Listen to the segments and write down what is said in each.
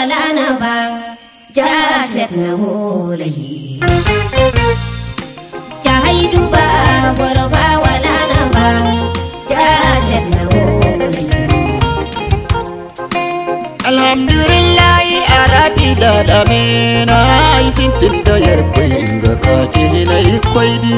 ولا نبا جاشتنا مولي جاهيد با وربا ولا نبا جاشتنا مولي الحمد لله أرابي العالمين عايزين تندير كوينغا كاتينا يكويدي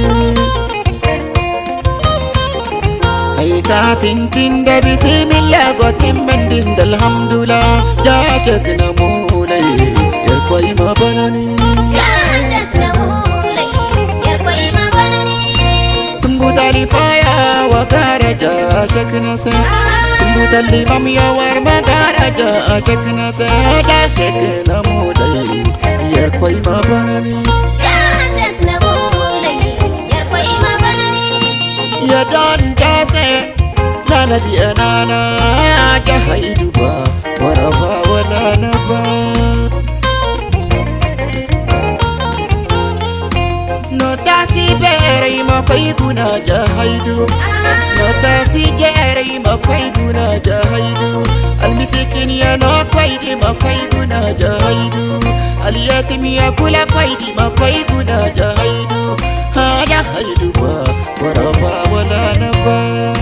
كاسين تندى بسم الله قتم من دند الحمد لله جاشكنا مولي يركوي ما بناني جاشكنا مولي يركوي ما بناني تنبو تالي فايا وكارا جاشكنا سا تنبو تالي ماميا ورما كارا جاشكنا سا جاشكنا مولي يركوي ما بناني جاشكنا مولي يركوي ما بناني يا دون جاسي نانا دي أنانا جاهيدو با وربا ولا نبا نوتاسي بيري ما كيغونا جاهيدو نوتاسي جيري ما كيغونا جاهيدو المسكين يا نو كيدي ما كيغونا جاهيدو اليتيم يا كولا كيدي ما كيغونا جاهيدو ها جاهيدو با وربا ولا نبا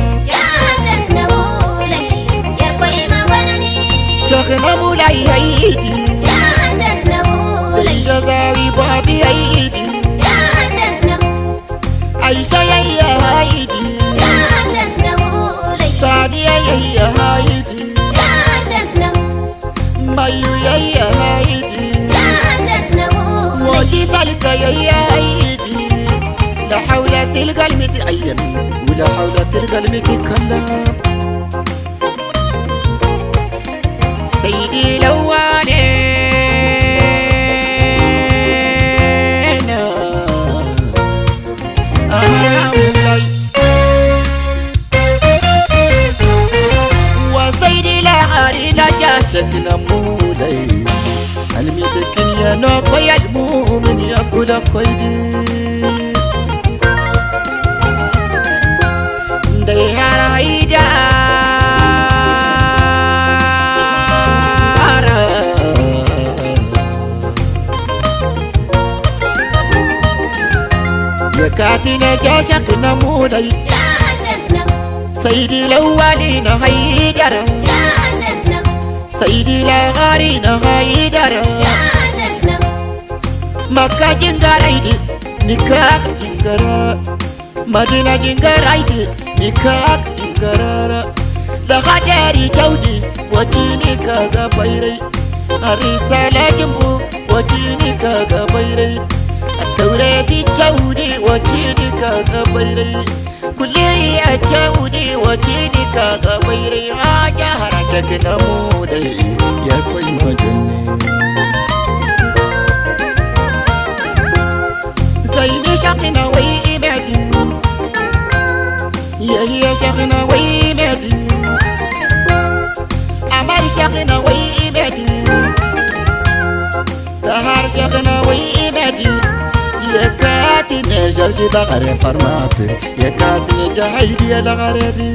شيخنا مولاي هيدي يا شيخنا مولاي جزاوي بابي هيدي يا شيخنا عيشة يا هيدي يا شيخنا مولاي سعدي يا هيدي يا شيخنا مايو يا هيدي يا شيخنا مولاي موجي سالك يا هيدي لا حول تلقى المتأين ولا حول تلقى المتكلم سيدي لوانينا مولاي وسيدي لعارينا جاشكنا مولاي المسكين يا نوكو يا المؤمن يا كل كويدي ديار عيدا كاتنا جاشكنا مولاي يا شيخنا سيدي الأولين هيدر يا شيخنا سيدي الغارين هيدر يا شيخنا مكة جنگرايدي نكاك جنگرا مدينة جنگرايدي نكاك جنگرا لغداري جودي وجيني كاغا بيري الرسالة جنبو وجيني كاغا بيري التوراة جودي وجيني كاغا بيري كلي جودي وجيني كاغا بيري جهر شكنا مودي يا كوي مجني زيني شقنا ويمدي يا هي شقنا ويمدي أمر شقنا ويمدي تهار شقنا ويمدي يا كاتن جرجي لغري فرمابي يا كاتن جهيدي يا لغري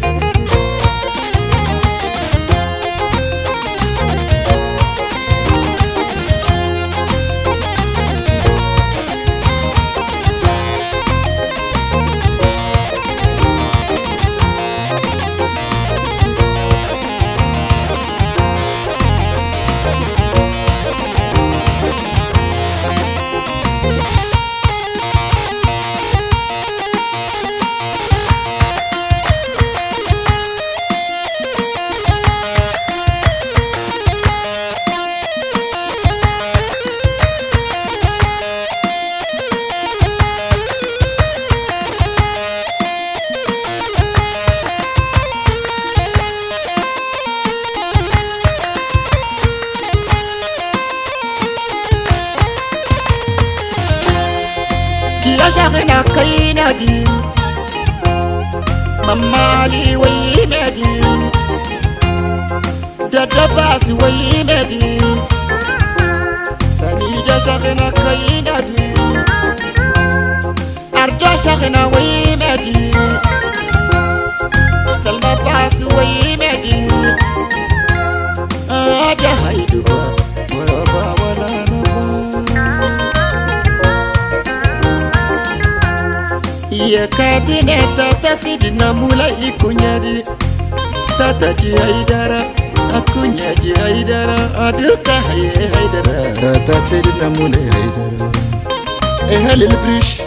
شغنا كينادي ممالي ويمدي دباس ويمدي سنيجا شغنا كينادي أرجع شغنا ويمدي سلمى فاس ويمدي jahaidu ba Waraba wala naba Yakatine tata sidina mula ikunyadi Tata ji haidara akunya ji haidara aduka haye haidara Tata sidina mula haidara Halil brish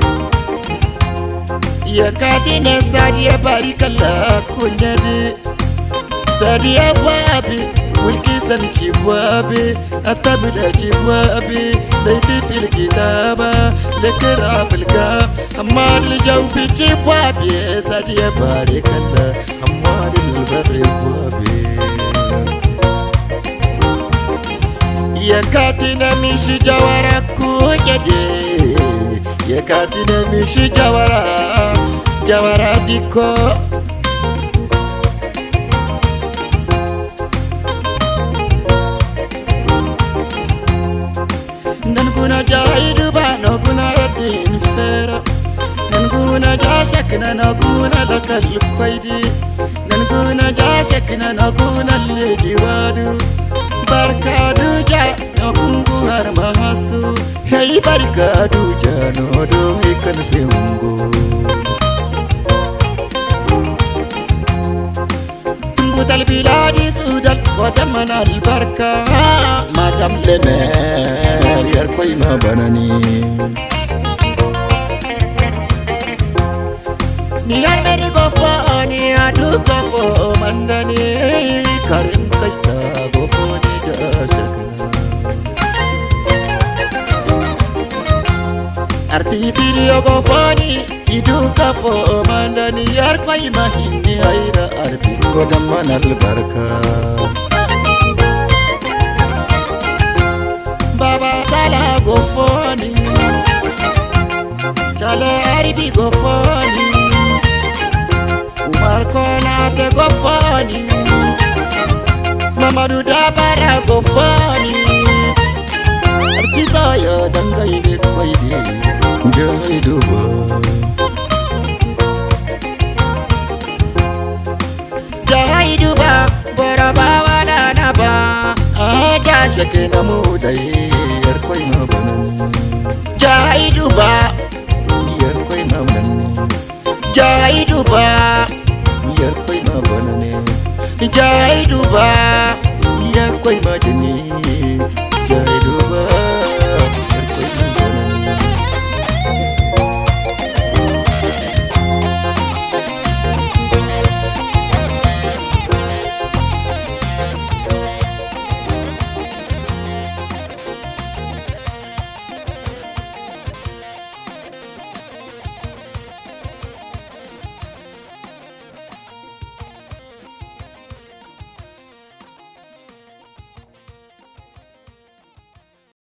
Yakatine sadiya barikalla kunyadi Sadiya wabi والكيسان جوابي التبلة جوابي ليتي في الكتابة لكرا في الكاب حماد الجو في جوابي سادية بارك الله حماد البغي بوابي يا كاتنا مش جوارا كونيدي يا كاتنا مش جوارا ديكو Nanguna jahidu ba nanguna radin fera Nanguna jashakna nanguna lakal kwaidi Nanguna jashakna nanguna lejiwadu Barkadu ja nakungu har mahasu Hey barkadu ja nodo ikan seungu Tumbutal biladi sudal Kodaman albarka Madam Lemer Yarkoy ma banani Ni almeri gofo ni adu gofo mandani Karim kaita gofo ni jashakna Artisirio gofo ni idu gofo mandani Yarkoy ma hinni aira arbi Kodaman albarka Baba Sala gofoni Chale Aribi gofoni Umar Konate gofoni Mamadou Dabara gofoni Artisa ya dangai de kwaidi Jahaidu ba Jahaidu ba Boraba wala naba Aja shakina mudai Yarkoy ma banani Jahaidu ba Yarkoy ma banani Jahaidu ba Yarkoy ma banani Jahaidu ba Yarkoy ma jani